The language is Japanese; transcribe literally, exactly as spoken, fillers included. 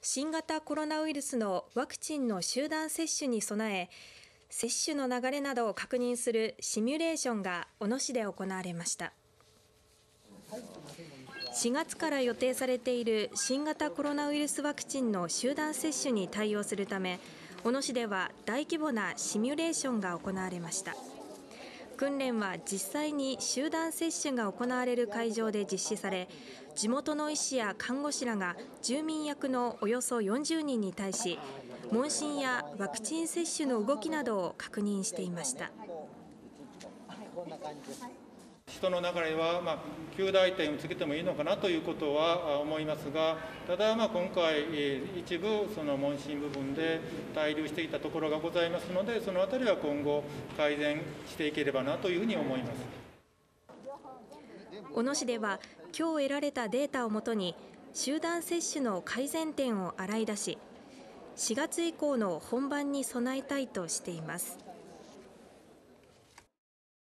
新型コロナウイルスのワクチンの集団接種に備え、接種の流れなどを確認するシミュレーションが小野市で行われました。しがつから予定されている新型コロナウイルスワクチンの集団接種に対応するため、小野市では大規模なシミュレーションが行われました。訓練は実際に集団接種が行われる会場で実施され、地元の医師や看護師らが住民役のおよそよんじゅうにんに対し、問診やワクチン接種の動きなどを確認していました。 人の流れは、まあ、及第点をつけてもいいのかなということは思いますが、ただ、まあ、今回、一部、その問診部分で滞留していたところがございますので、そのあたりは今後、改善していければなというふうに思います。 小野市では、今日得られたデータをもとに、集団接種の改善点を洗い出し、しがつ以降の本番に備えたいとしています。